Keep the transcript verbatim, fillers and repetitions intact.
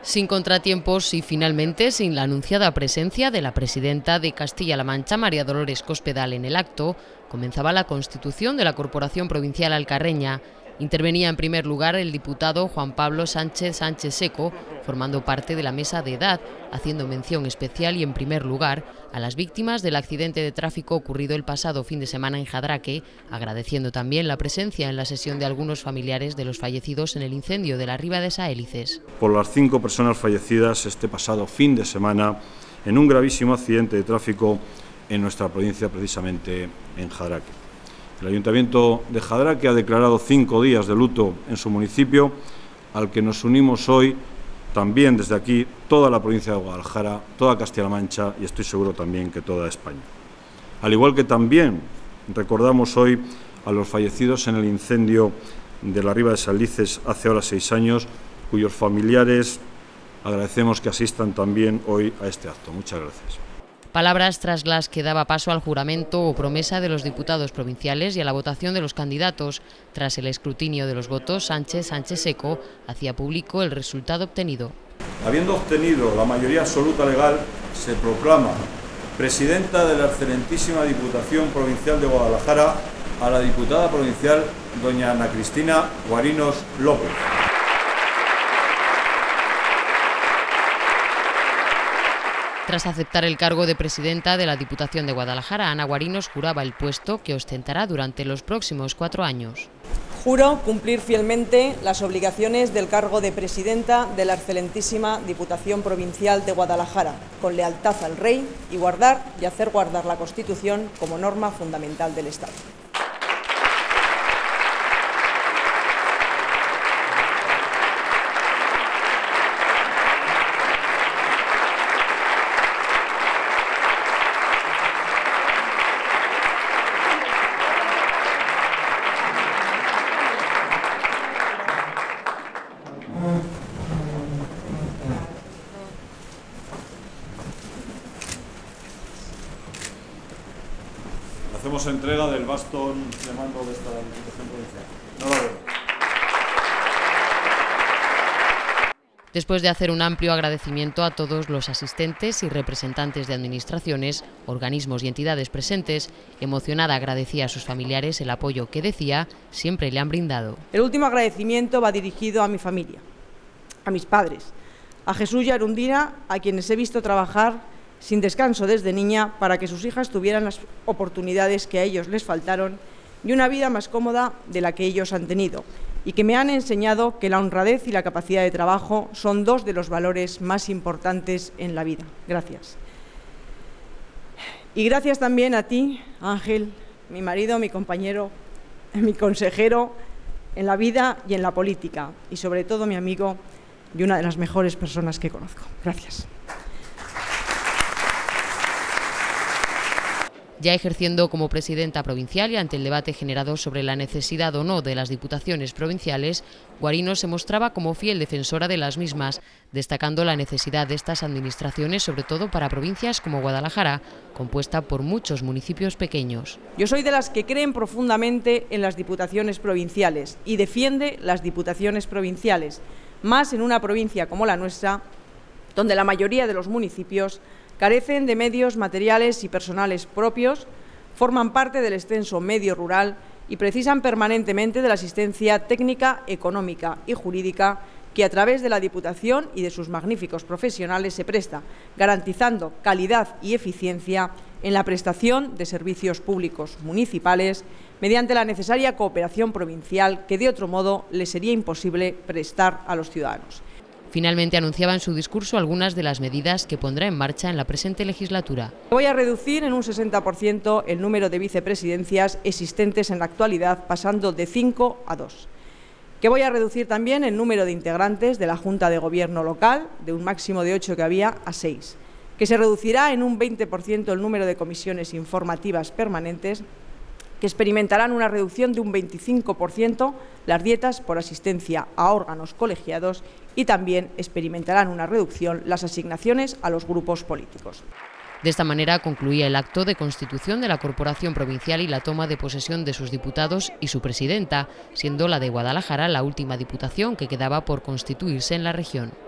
Sin contratiempos y finalmente sin la anunciada presencia de la presidenta de Castilla-La Mancha, María Dolores Cospedal, en el acto, comenzaba la constitución de la Corporación Provincial Alcarreña. Intervenía en primer lugar el diputado Juan Pablo Sánchez Sánchez Seco, formando parte de la mesa de edad, haciendo mención especial y en primer lugar a las víctimas del accidente de tráfico ocurrido el pasado fin de semana en Jadraque, agradeciendo también la presencia en la sesión de algunos familiares de los fallecidos en el incendio de la Riba de Saélices. Por las cinco personas fallecidas este pasado fin de semana en un gravísimo accidente de tráfico en nuestra provincia, precisamente en Jadraque. El Ayuntamiento de Jadraque ha declarado cinco días de luto en su municipio, al que nos unimos hoy también desde aquí toda la provincia de Guadalajara, toda Castilla-La Mancha y estoy seguro también que toda España. Al igual que también recordamos hoy a los fallecidos en el incendio de la Riba de Saélices hace ahora seis años, cuyos familiares agradecemos que asistan también hoy a este acto. Muchas gracias. Palabras tras las que daba paso al juramento o promesa de los diputados provinciales y a la votación de los candidatos. Tras el escrutinio de los votos, Sánchez Sánchez Seco hacía público el resultado obtenido. Habiendo obtenido la mayoría absoluta legal, se proclama presidenta de la excelentísima Diputación Provincial de Guadalajara a la diputada provincial doña Ana Cristina Guarinos López. Tras aceptar el cargo de presidenta de la Diputación de Guadalajara, Ana Guarinos juraba el puesto que ostentará durante los próximos cuatro años. Juro cumplir fielmente las obligaciones del cargo de presidenta de la excelentísima Diputación Provincial de Guadalajara, con lealtad al Rey y guardar y hacer guardar la Constitución como norma fundamental del Estado. Hacemos entrega del bastón de mando de esta Diputación Provincial. No lo veo. Después de hacer un amplio agradecimiento a todos los asistentes y representantes de administraciones, organismos y entidades presentes, emocionada agradecía a sus familiares el apoyo que, decía, siempre le han brindado. El último agradecimiento va dirigido a mi familia, a mis padres, a Jesús y a Erundina, a quienes he visto trabajar sin descanso desde niña para que sus hijas tuvieran las oportunidades que a ellos les faltaron y una vida más cómoda de la que ellos han tenido, y que me han enseñado que la honradez y la capacidad de trabajo son dos de los valores más importantes en la vida. Gracias. Y gracias también a ti, Ángel, mi marido, mi compañero, mi consejero en la vida y en la política, y sobre todo mi amigo y una de las mejores personas que conozco. Gracias. Ya ejerciendo como presidenta provincial y ante el debate generado sobre la necesidad o no de las diputaciones provinciales, Guarinos se mostraba como fiel defensora de las mismas, destacando la necesidad de estas administraciones, sobre todo para provincias como Guadalajara, compuesta por muchos municipios pequeños. Yo soy de las que creen profundamente en las diputaciones provinciales y defiende las diputaciones provinciales, más en una provincia como la nuestra, donde la mayoría de los municipios carecen de medios materiales y personales propios, forman parte del extenso medio rural y precisan permanentemente de la asistencia técnica, económica y jurídica que a través de la Diputación y de sus magníficos profesionales se presta, garantizando calidad y eficiencia en la prestación de servicios públicos municipales mediante la necesaria cooperación provincial que de otro modo les sería imposible prestar a los ciudadanos. Finalmente anunciaba en su discurso algunas de las medidas que pondrá en marcha en la presente legislatura. Voy a reducir en un sesenta por ciento el número de vicepresidencias existentes en la actualidad, pasando de cinco a dos. Que voy a reducir también el número de integrantes de la Junta de Gobierno local, de un máximo de ocho que había, a seis. Que se reducirá en un veinte por ciento el número de comisiones informativas permanentes, que experimentarán una reducción de un veinticinco por ciento las dietas por asistencia a órganos colegiados y también experimentarán una reducción las asignaciones a los grupos políticos. De esta manera concluía el acto de constitución de la Corporación Provincial y la toma de posesión de sus diputados y su presidenta, siendo la de Guadalajara la última diputación que quedaba por constituirse en la región.